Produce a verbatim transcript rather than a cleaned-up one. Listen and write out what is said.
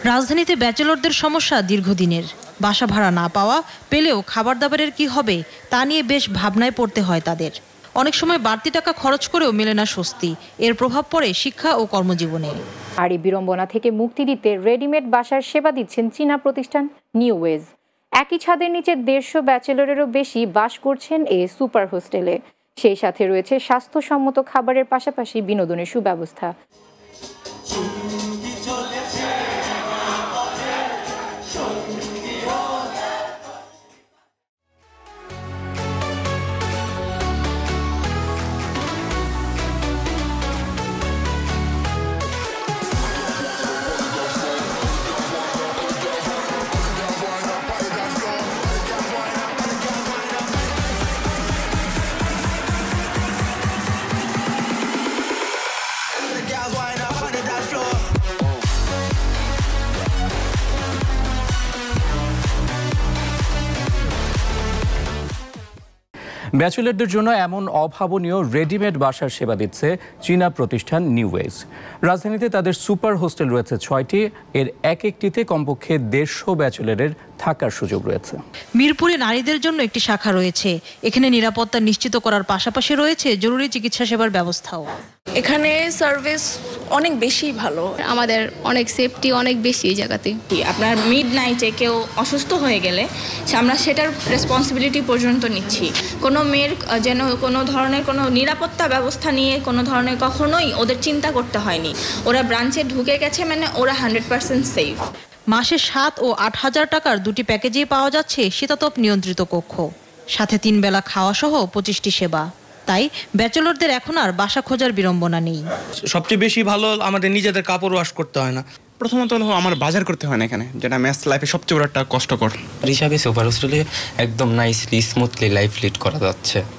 রাজধানীতে ব্যাচেলরদের সমস্যা দীর্ঘদিনের। বাসা ভাড়া না পাওয়া, পেলেও খাবার দাবারের কি হবে তা নিয়ে বেশ ভাবনায় পড়তে হয় তাদের। অনেক সময় বাড়তি টাকা খরচ করেও মেলে না স্বস্তি। এর প্রভাব পড়ে শিক্ষা ও কর্মজীবনে। আর এই বিড়ম্বনা থেকে মুক্তি দিতে রেডিমেড বাসার সেবা দিচ্ছেন চীনা প্রতিষ্ঠান নিউ ওয়েজ। একই ছাদের নিচে দেড়শো ব্যাচেলরেরও বেশি বাস করছেন এই সুপার হোস্টেলে। সেই সাথে রয়েছে স্বাস্থ্যসম্মত খাবারের পাশাপাশি বিনোদনের সুব্যবস্থা। ব্যাচেলরদের জন্য এমন অভাবনীয় রেডিমেড বাসার সেবা দিচ্ছে চীনা প্রতিষ্ঠান নিউ ওয়েজ। রাজধানীতে তাদের সুপার হোস্টেল রয়েছে ছয়টি। এর এক একটিতে কমপক্ষে দেড়শো ব্যাচেলরের থাকার সুযোগ রয়েছে। মিরপুরে নারীদের জন্য একটি শাখা রয়েছে। এখানে নিরাপত্তা নিশ্চিত করার পাশাপাশি রয়েছে জরুরি চিকিৎসা সেবার ব্যবস্থাও। এখানে সার্ভিস অনেক বেশি ভালো, আমাদের অনেক সেফটি অনেক বেশি এই জায়গাতে। আপনার মিড নাইটে কেউ অসুস্থ হয়ে গেলে আমরা সেটার রেসপন্সিবিলিটি পর্যন্ত নিচ্ছি। কোনো মেয়ের যেন কোনো ধরনের কোনো নিরাপত্তা ব্যবস্থা নিয়ে কোনো ধরনের কখনোই ওদের চিন্তা করতে হয়নি। ওরা ব্রাঞ্চে ঢুকে গেছে মানে ওরা হান্ড্রেড পার্সেন্ট সেফ। মাসে সাত ও আট হাজার টাকার দুটি প্যাকেজেই পাওয়া যাচ্ছে শীতাতপ নিয়ন্ত্রিত কক্ষ, সাথে তিন বেলা খাওয়া সহ পঁচিশটি সেবা। তাই ব্যাচেলরদের এখন আর বাসা খোঁজার বিড়ম্বনা নেই। সবচেয়ে বেশি ভালো আমাদের নিজেদের কাপড় ওয়াশ করতে হয় না। প্রথমত হলো আমার বাজার করতে হয় না এখানে, যেটা ম্যাথ লাইফে সবচেয়ে বড় একটা কষ্টকর। হিসাবে সুপার হোস্টেলে একদম নাইসলি স্মুথলি লাইফ লিড করা যাচ্ছে।